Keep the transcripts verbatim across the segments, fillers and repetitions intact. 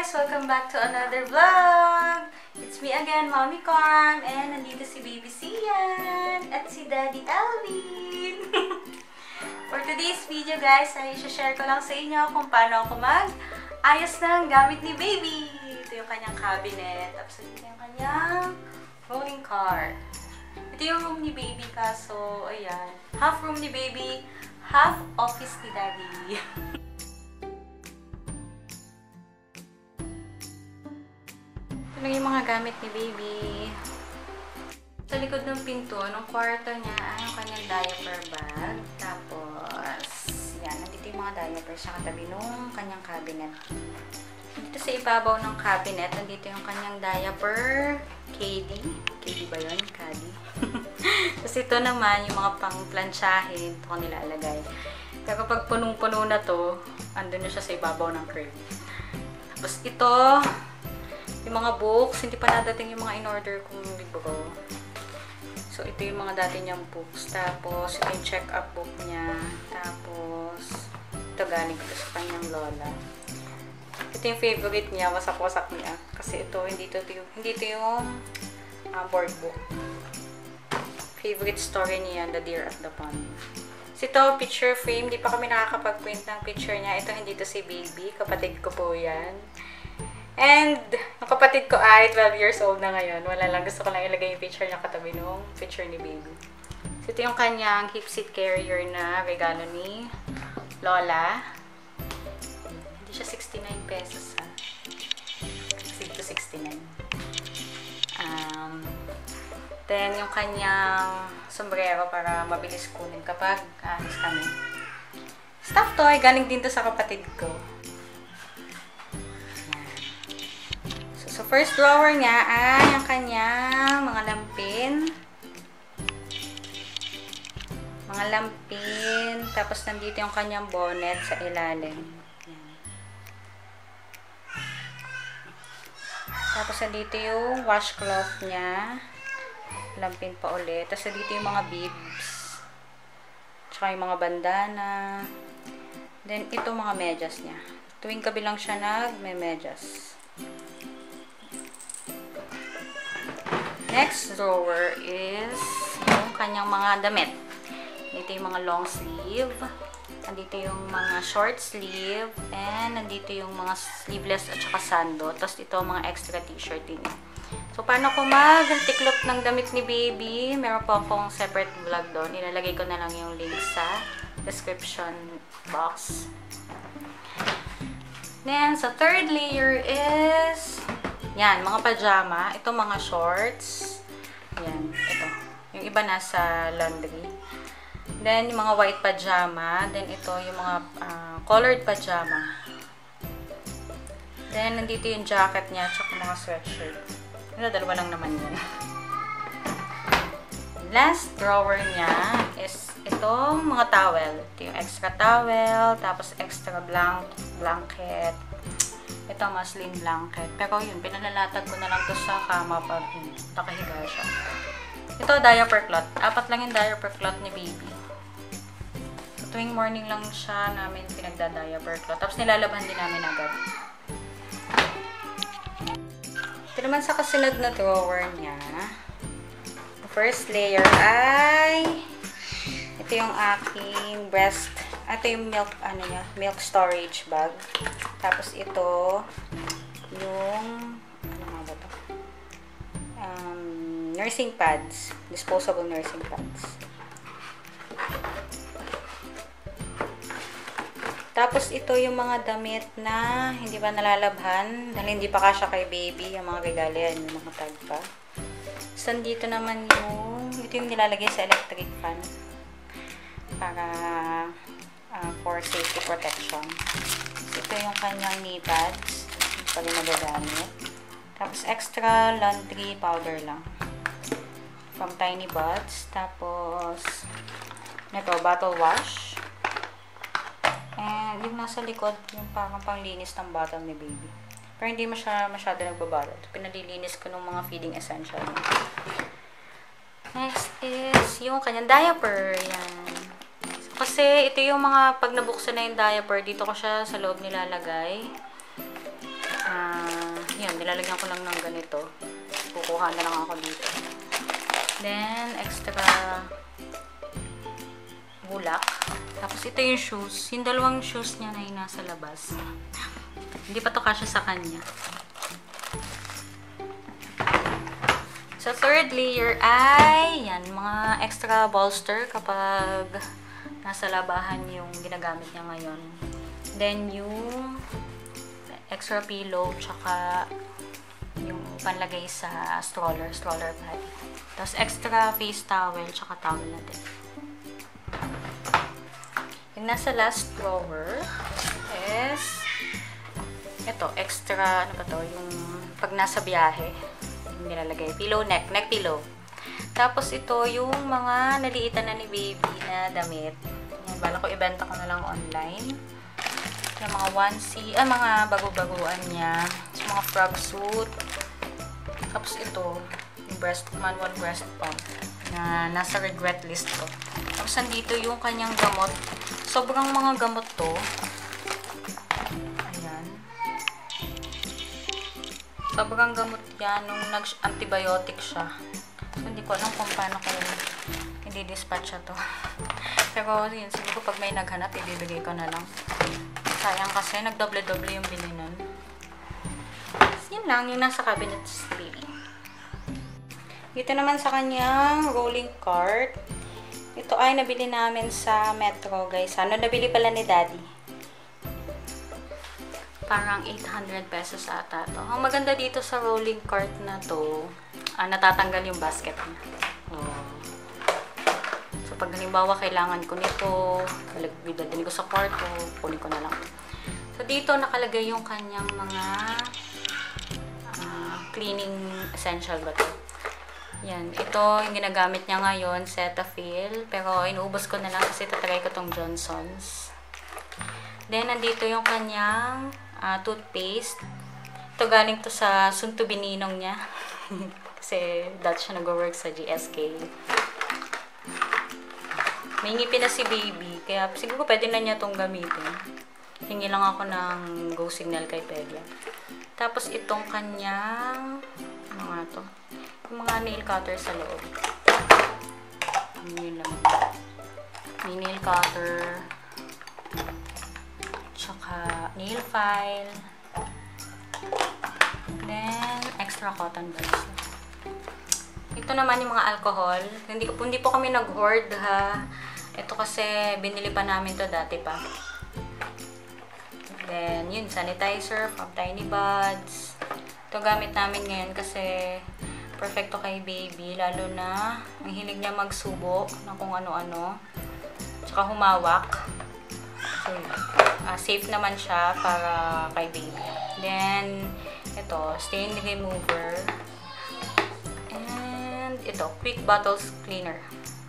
guys! Welcome back to another vlog! It's me again, Mommy Carm, and nandito si Baby Sian at si Daddy Alvin. For today's video guys, ay share ko lang sa inyo kung paano ako mag-ayos ng gamit ni Baby. Ito yung kanyang cabinet, tapos ito yung kanyang rolling cart. Ito yung room ni Baby kaso, ayan, half room ni Baby, half office ni Daddy. Ito lang yung mga gamit ni Baby. Sa likod ng pinto, ng kwarto niya, ay yung kanyang diaper bag. Tapos, yan, nandito yung mga diapers sa katabi nung kanyang cabinet. Dito sa ibabaw ng cabinet, nandito yung kanyang diaper, K D. K D ba yun? K D. Tapos ito naman, yung mga pang-plansyahin, ito ko nilalagay. Pero kapag punong-puno na to, andun na siya sa ibabaw ng crib. Tapos ito, yung mga books, hindi pa nadating yung mga in-order kong libro. So, ito yung mga dati niyang books. Tapos, ito yung check-up book niya. Tapos, ito galing ko sa kanyang lola. Ito yung favorite niya, wasak-wasak niya. Kasi ito, hindi ito yung, hindi ito yung uh, board book. Favorite story niya, The Deer at the Pond. So, ito, picture frame. Di pa kami nakakapag-print ng picture niya. Ito, hindi ito si Baby. Kapatid ko po yan. And, ang kapatid ko ay twelve years old na ngayon. Wala lang. Gusto ko lang ilagay yung picture niya katabi nung picture ni Baby. So, ito yung kanyang hip seat carrier na regalo ni Lola. Hindi siya sixty-nine pesos ha. Kasi ito sixty-nine. Um, then, yung kanyang sombrero para mabilis kunin kapag alis kami. Stuffed toy. Galing din to sa kapatid ko. So, first drawer niya ay ang kanyang mga lampin. Mga lampin. Tapos, nandito yung kanyang bonnet sa ilalim. Yan. Tapos, nandito yung washcloth niya. Lampin pa ulit. Tapos, nandito yung mga bibs. Tsaka yung mga bandana. Then, ito mga medyas niya. Tuwing gabi lang siya nag-medyas. Next drawer is yung kanyang mga damit. Dito yung mga long sleeve. Nandito yung mga short sleeve. And nandito yung mga sleeveless at saka sando. Tapos ito mga extra t-shirt din. So, paano ko mag-tiklop ng damit ni Baby? Meron po akong separate vlog doon. Ilalagay ko na lang yung link sa description box. Then, sa third layer is yan, mga pajama. Ito mga shorts. Yan, ito. Yung iba nasa laundry. Then, yung mga white pajama. Then, ito yung mga uh, colored pajama. Then, nandito yung jacket niya at mga sweatshirt. Ito, dalawa lang naman yan. Last drawer niya is itong mga towel. Ito yung extra towel, tapos extra blank, blanket. Ito, muslin blanket. Pero yun, pinalalatag ko na lang to sa kama pag nakahiga siya. Ito, diaper cloth. Apat lang yung diaper cloth ni Baby. So, tuwing morning lang siya namin pinagda-diaper cloth. Tapos nilalaban din namin agad. Ito naman sa kasunod na drawer niya. The first layer ay ito yung aking breast. Ito yung milk, ano niya, milk storage bag. Tapos ito, yung, ano nga ba ito? Um, nursing pads. Disposable nursing pads. Tapos ito yung mga damit na hindi pa nalalabhan. Dahil hindi pa kasya kay Baby. Yung mga regalo yan, yung mga tag pa. So, dito naman yung, ito yung nilalagay sa electric fan. Para Uh, for safety protection. So, ito yung kanyang knee pads. Ito pa rin nagagamit. Tapos, extra laundry powder lang. From Tiny Buds. Tapos, ito, bottle wash. And, yung nasa likod, yung parang panglinis ng bottle ni Baby. Pero hindi masya, masyado nagbabalot. Pinalilinis ko ng mga feeding essential. Next is yung kanyang diaper. Yan. Kasi ito yung mga, pag nabuksan na yung diaper, dito ko siya sa loob nilalagay. Um, yan, nilalagyan ko lang ng ganito. Kukuha na lang ako dito. Then, extra bulak. Tapos, ito yung shoes. Yung dalawang shoes niya na yung nasa labas. Hindi pa to kasya sa kanya. So, third layer ay, yan, mga extra bolster kapag nasa labahan yung ginagamit niya ngayon. Then, yung extra pillow, tsaka yung panlagay sa stroller, stroller pad. Tapos, extra face towel, tsaka towel na din. Yung nasa last drawer is, ito, extra, ano ba to, yung pag nasa biyahe, yung nilalagay, pillow neck, neck pillow. Tapos, ito, yung mga naliitan na ni baby na damit. Yan, bala ko ibenta ko na lang online. Yung mga onesie, ah, mga bago-baguan niya. Yung mga frog suit. Tapos ito, yung breast, manual breast pump na nasa regret list ko. Tapos nandito yung kanyang gamot. Sobrang mga gamot to. Ayan. Sobrang gamot yan nung nag-antibiotic siya. So, hindi ko alam kung paano ko i-dispatch siya to. Pero yun, siguro pag may naghanap, ibibigay ko na lang. Sayang kasi, nagdoble-doble yung bili nun. So, yun lang, yung nasa cabinet baby. Dito naman sa kanyang rolling cart. Ito ay nabili namin sa Metro, guys. Ano, nabili pala ni Daddy. Parang eight hundred pesos ata to. Ang maganda dito sa rolling cart na to, ah, natatanggal yung basket niya. Oh. So, pag halimbawa kailangan ko nito, dalhin ko sa kwarto, kunin ko na lang. So, dito nakalagay yung kanyang mga uh, cleaning essential ba to? Yan. Ito, yung ginagamit niya ngayon, Cetaphil. Pero, inuubos ko na lang kasi tatry ko tong Johnson's. Then, nandito yung kanyang uh, toothpaste. Ito, galing to sa soon-to-be ninong niya. Kasi, dati siya nag-work sa G S K. May ngipin na si baby. Kaya, siguro pwede na niya tong gamitin. Hingi lang ako ng go signal kay Pedia. Tapos, itong kanyang, ano nga to? Yung mga nail cutter sa loob. Yun lang. May nail cutter. Tsaka nail file. Then, extra cotton buds. Ito naman yung mga alcohol. Hindi, hindi po kami nag-hoard ha. Ito kasi binili pa namin to dati pa. Then, yun, sanitizer from Tiny Buds. Ito gamit namin ngayon kasi perfecto kay baby, lalo na ang hilig niya magsubo ng kung ano-ano. Tsaka humawak. So, uh, safe naman siya para kay baby. Then, ito, stain remover. And, ito, quick bottles cleaner.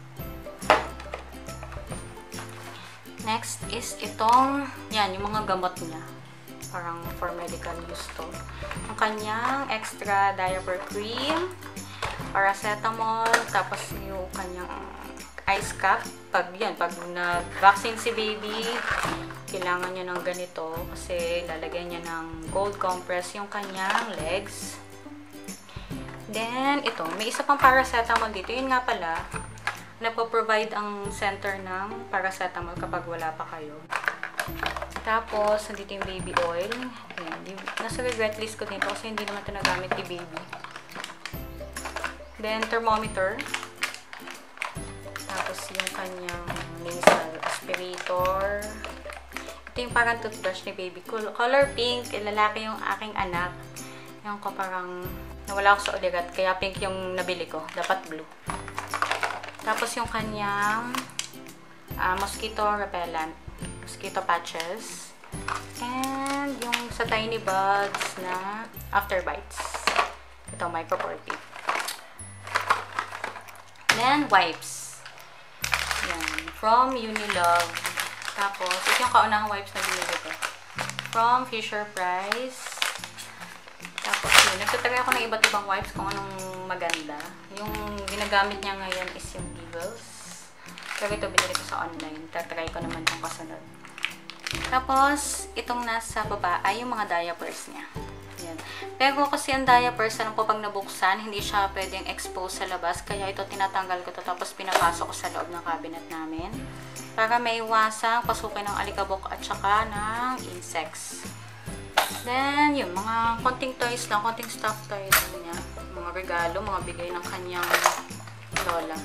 Next is itong, yan, yung mga gamot niya. Parang for medical use to. Ang kanyang extra diaper cream, paracetamol, tapos yung kanyang ice cap. Pag yan, pag nag-vaccine si baby, kailangan niya ng ganito kasi lalagyan niya ng cold compress yung kanyang legs. Then, ito, may isa pang paracetamol dito. Yun nga pala, nagpo-provide ang center ng paracetamol kapag wala pa kayo. Tapos, nandito yung baby oil. Ayan, yung, nasa regret list ko dito kasi hindi naman ito nagamit ni baby. Then, thermometer. Tapos, yung kanyang nasal aspirator. Ito yung parang toothbrush ni baby. Color pink. Lalaki yung aking anak. Yung ko parang nawala ako sa ulirat. Kaya pink yung nabili ko. Dapat blue. Tapos, yung kanyang uh, mosquito repellent. Mosquito patches. And yung sa Tiny Buds na After Bites. Ito, micropore. Then, wipes. Yan. From Unilove. Tapos, ito yung kaunahang wipes na binili ko. From Fisher-Price. Tapos, yun. Nagtatry ako ng iba't ibang wipes kung anong maganda. Yung ginagamit niya ngayon is yung Eagles. Pero ito, binili ko sa online. Tatry ko naman yung kasunod. Tapos, itong nasa baba ay yung mga diapers niya. Yan. Pero kasi ang diapers, alam ko pag nabuksan, hindi siya pwedeng expose sa labas. Kaya ito tinatanggal ko to tapos pinapasok ko sa loob ng cabinet namin. Para may iwasang pasukin ng alikabok at saka ng insects. Then, yun, mga konting toys lang, konting stuffed toys niya. Mga regalo, mga bigay ng kanyang lola.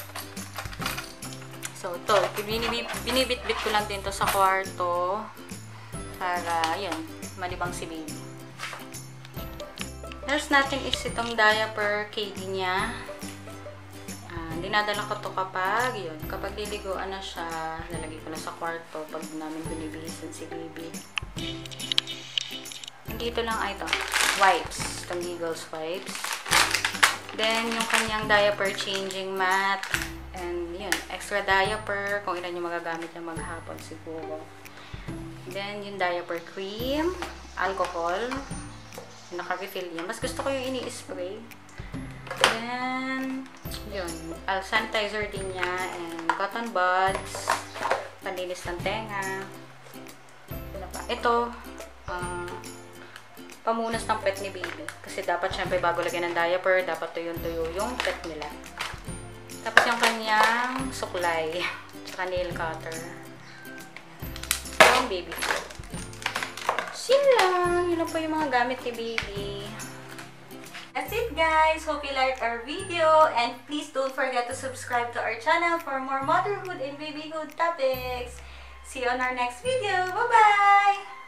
So, ito, binibit-bit ko lang din to sa kwarto. Para, yun, malibang si baby. Next natin is itong diaper K D niya. Uh, dinadala ko to kapag, yun, kapag liliguan na siya, lalagay ko na sa kwarto pag namin binibihisan si baby. Dito lang ay ito, wipes, itong Eagles wipes. Then, yung kanyang diaper changing mat. And, yun, extra diaper, kung ilan yung magagamit na maghapon siguro. Then, yung diaper cream, alcohol, naka-refill yan. Mas gusto ko yung ini-spray. Then, yun, sanitizer din niya, and cotton buds, panlinis ng tenga. Ano pa? Ito, uh, pamunas ng pet ni baby. Kasi dapat syempre bago lagyan ng diaper, dapat tuyo-tuyo yung pet nila. Tapos yung kanyang suklay, tsaka nail cutter. Yung baby food. Yun lang. Yun lang po yung mga gamit ni baby. That's it guys. Hope you liked our video. And please don't forget to subscribe to our channel for more motherhood and babyhood topics. See you on our next video. Bye-bye!